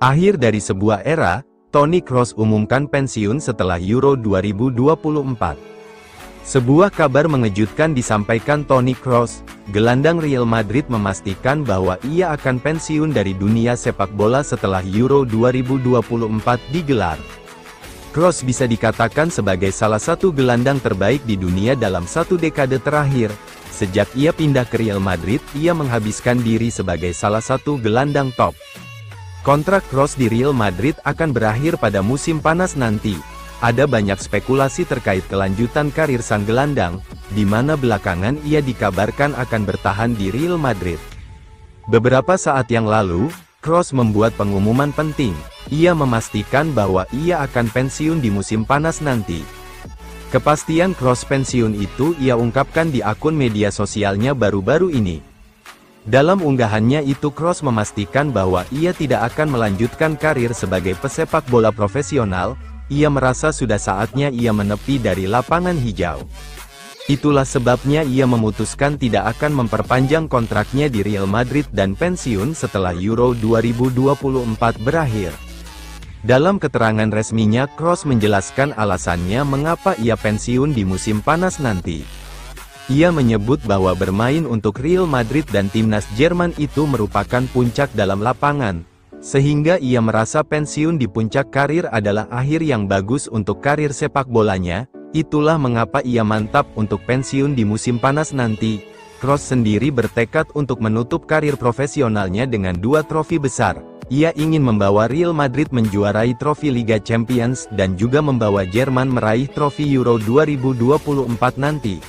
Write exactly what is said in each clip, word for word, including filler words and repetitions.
Akhir dari sebuah era, Toni Kroos umumkan pensiun setelah Euro dua ribu dua puluh empat. Sebuah kabar mengejutkan disampaikan Toni Kroos, gelandang Real Madrid memastikan bahwa ia akan pensiun dari dunia sepak bola setelah Euro dua ribu dua puluh empat digelar. Kroos bisa dikatakan sebagai salah satu gelandang terbaik di dunia dalam satu dekade terakhir. Sejak ia pindah ke Real Madrid, ia menghabiskan diri sebagai salah satu gelandang top. Kontrak Kroos di Real Madrid akan berakhir pada musim panas nanti. Ada banyak spekulasi terkait kelanjutan karir sang gelandang, di mana belakangan ia dikabarkan akan bertahan di Real Madrid. Beberapa saat yang lalu, Kroos membuat pengumuman penting. Ia memastikan bahwa ia akan pensiun di musim panas nanti. Kepastian Kroos pensiun itu ia ungkapkan di akun media sosialnya baru-baru ini. Dalam unggahannya itu Kroos memastikan bahwa ia tidak akan melanjutkan karir sebagai pesepak bola profesional. Ia merasa sudah saatnya ia menepi dari lapangan hijau. Itulah sebabnya ia memutuskan tidak akan memperpanjang kontraknya di Real Madrid dan pensiun setelah Euro dua ribu dua puluh empat berakhir. Dalam keterangan resminya, Kroos menjelaskan alasannya mengapa ia pensiun di musim panas nanti. Ia menyebut bahwa bermain untuk Real Madrid dan timnas Jerman itu merupakan puncak dalam lapangan, sehingga ia merasa pensiun di puncak karir adalah akhir yang bagus untuk karir sepak bolanya. Itulah mengapa ia mantap untuk pensiun di musim panas nanti. Kroos sendiri bertekad untuk menutup karir profesionalnya dengan dua trofi besar. Ia ingin membawa Real Madrid menjuarai trofi Liga Champions dan juga membawa Jerman meraih trofi Euro dua ribu dua puluh empat nanti.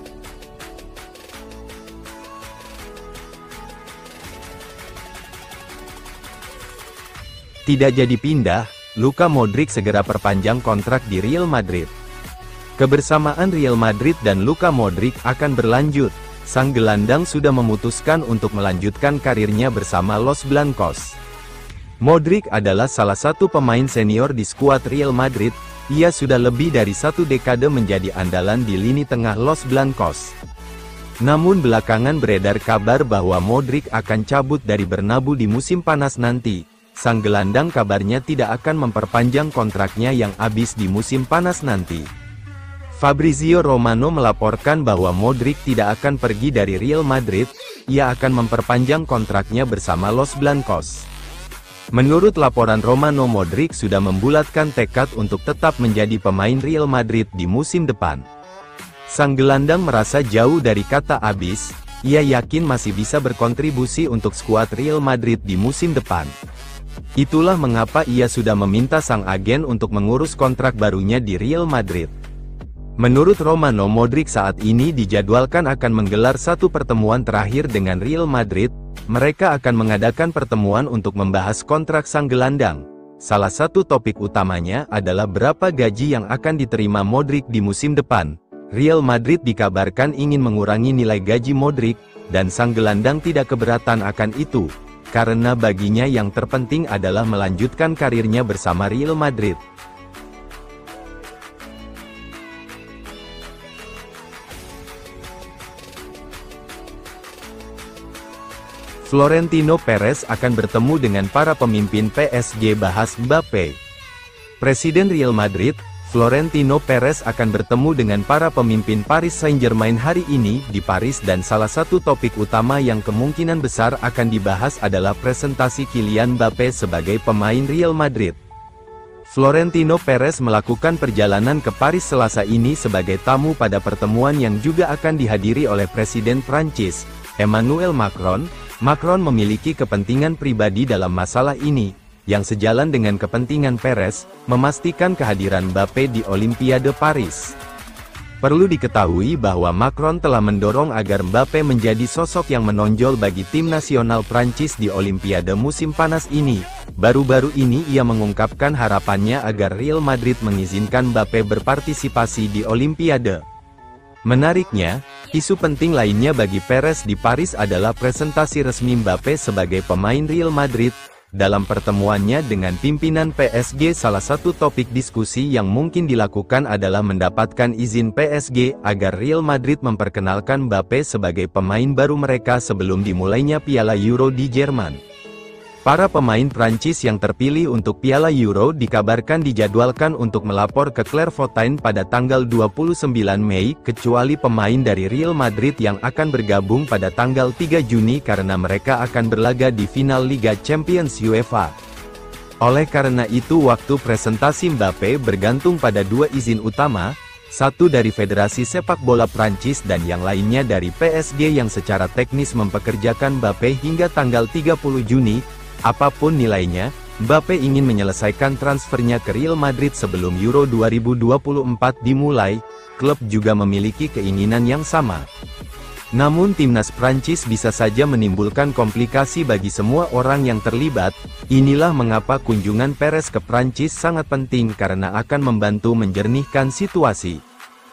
Tidak jadi pindah, Luka Modric segera perpanjang kontrak di Real Madrid. Kebersamaan Real Madrid dan Luka Modric akan berlanjut. Sang gelandang sudah memutuskan untuk melanjutkan karirnya bersama Los Blancos. Modric adalah salah satu pemain senior di skuad Real Madrid. Ia sudah lebih dari satu dekade menjadi andalan di lini tengah Los Blancos. Namun belakangan beredar kabar bahwa Modric akan cabut dari Bernabeu di musim panas nanti. Sang gelandang kabarnya tidak akan memperpanjang kontraknya yang habis di musim panas nanti. Fabrizio Romano melaporkan bahwa Modric tidak akan pergi dari Real Madrid, ia akan memperpanjang kontraknya bersama Los Blancos. Menurut laporan Romano, Modric sudah membulatkan tekad untuk tetap menjadi pemain Real Madrid di musim depan. Sang gelandang merasa jauh dari kata habis, ia yakin masih bisa berkontribusi untuk skuad Real Madrid di musim depan. Itulah mengapa ia sudah meminta sang agen untuk mengurus kontrak barunya di Real Madrid. Menurut Romano, Modric saat ini dijadwalkan akan menggelar satu pertemuan terakhir dengan Real Madrid. Mereka akan mengadakan pertemuan untuk membahas kontrak sang gelandang. Salah satu topik utamanya adalah berapa gaji yang akan diterima Modric di musim depan. Real Madrid dikabarkan ingin mengurangi nilai gaji Modric, dan sang gelandang tidak keberatan akan itu. Karena baginya yang terpenting adalah melanjutkan karirnya bersama Real Madrid. Florentino Perez akan bertemu dengan para pemimpin P S G, bahas Mbappe. Presiden Real Madrid, Florentino Perez akan bertemu dengan para pemimpin Paris Saint-Germain hari ini di Paris, dan salah satu topik utama yang kemungkinan besar akan dibahas adalah presentasi Kylian Mbappe sebagai pemain Real Madrid. Florentino Perez melakukan perjalanan ke Paris Selasa ini sebagai tamu pada pertemuan yang juga akan dihadiri oleh Presiden Prancis, Emmanuel Macron. Macron memiliki kepentingan pribadi dalam masalah ini, yang sejalan dengan kepentingan Perez, memastikan kehadiran Mbappe di Olimpiade Paris. Perlu diketahui bahwa Macron telah mendorong agar Mbappe menjadi sosok yang menonjol bagi tim nasional Prancis di Olimpiade musim panas ini. Baru-baru ini ia mengungkapkan harapannya agar Real Madrid mengizinkan Mbappe berpartisipasi di Olimpiade. Menariknya, isu penting lainnya bagi Perez di Paris adalah presentasi resmi Mbappe sebagai pemain Real Madrid. Dalam pertemuannya dengan pimpinan P S G, salah satu topik diskusi yang mungkin dilakukan adalah mendapatkan izin P S G agar Real Madrid memperkenalkan Mbappe sebagai pemain baru mereka sebelum dimulainya Piala Euro di Jerman. Para pemain Prancis yang terpilih untuk Piala Euro dikabarkan dijadwalkan untuk melapor ke Clairefontaine pada tanggal dua puluh sembilan Mei, kecuali pemain dari Real Madrid yang akan bergabung pada tanggal tiga Juni karena mereka akan berlaga di final Liga Champions UEFA. Oleh karena itu waktu presentasi Mbappe bergantung pada dua izin utama, satu dari Federasi Sepak Bola Prancis dan yang lainnya dari P S G yang secara teknis mempekerjakan Mbappe hingga tanggal tiga puluh Juni. Apapun nilainya, Mbappe ingin menyelesaikan transfernya ke Real Madrid sebelum Euro dua ribu dua puluh empat dimulai. Klub juga memiliki keinginan yang sama. Namun timnas Prancis bisa saja menimbulkan komplikasi bagi semua orang yang terlibat. Inilah mengapa kunjungan Perez ke Prancis sangat penting karena akan membantu menjernihkan situasi.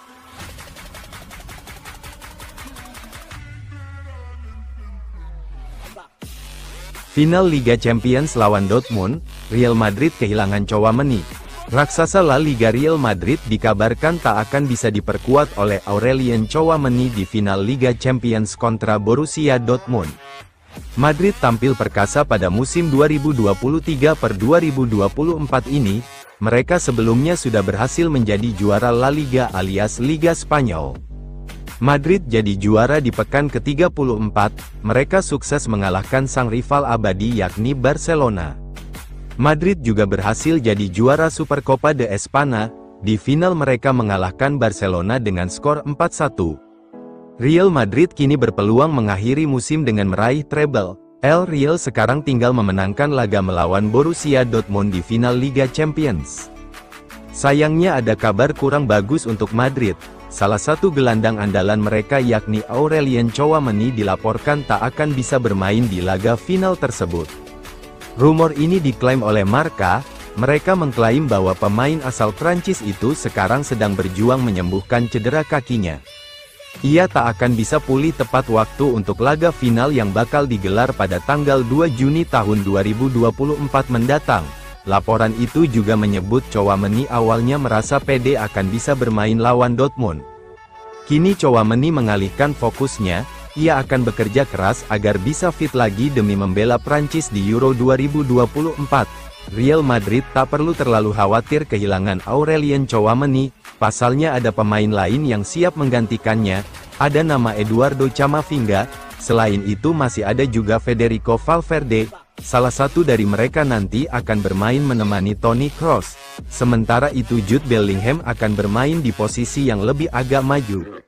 Final Liga Champions lawan Dortmund, Real Madrid kehilangan Tchouaméni. Raksasa La Liga Real Madrid dikabarkan tak akan bisa diperkuat oleh Aurelien Tchouaméni di final Liga Champions kontra Borussia Dortmund. Madrid tampil perkasa pada musim dua ribu dua puluh tiga per dua ribu dua puluh empat ini. Mereka sebelumnya sudah berhasil menjadi juara La Liga alias Liga Spanyol. Madrid jadi juara di pekan ke tiga puluh empat, mereka sukses mengalahkan sang rival abadi yakni Barcelona. Madrid juga berhasil jadi juara Supercopa de España, di final mereka mengalahkan Barcelona dengan skor empat satu. Real Madrid kini berpeluang mengakhiri musim dengan meraih treble. El Real sekarang tinggal memenangkan laga melawan Borussia Dortmund di final Liga Champions. Sayangnya ada kabar kurang bagus untuk Madrid. Salah satu gelandang andalan mereka yakni Aurelien Tchouaméni dilaporkan tak akan bisa bermain di laga final tersebut. Rumor ini diklaim oleh Marca. Mereka mengklaim bahwa pemain asal Prancis itu sekarang sedang berjuang menyembuhkan cedera kakinya. Ia tak akan bisa pulih tepat waktu untuk laga final yang bakal digelar pada tanggal dua Juni tahun dua ribu dua puluh empat mendatang. Laporan itu juga menyebut Tchouaméni awalnya merasa pede akan bisa bermain lawan Dortmund. Kini Tchouaméni mengalihkan fokusnya, ia akan bekerja keras agar bisa fit lagi demi membela Prancis di Euro dua ribu dua puluh empat. Real Madrid tak perlu terlalu khawatir kehilangan Aurelien Tchouaméni, pasalnya ada pemain lain yang siap menggantikannya, ada nama Eduardo Camavinga, selain itu masih ada juga Federico Valverde. Salah satu dari mereka nanti akan bermain menemani Toni Kroos. Sementara itu Jude Bellingham akan bermain di posisi yang lebih agak maju.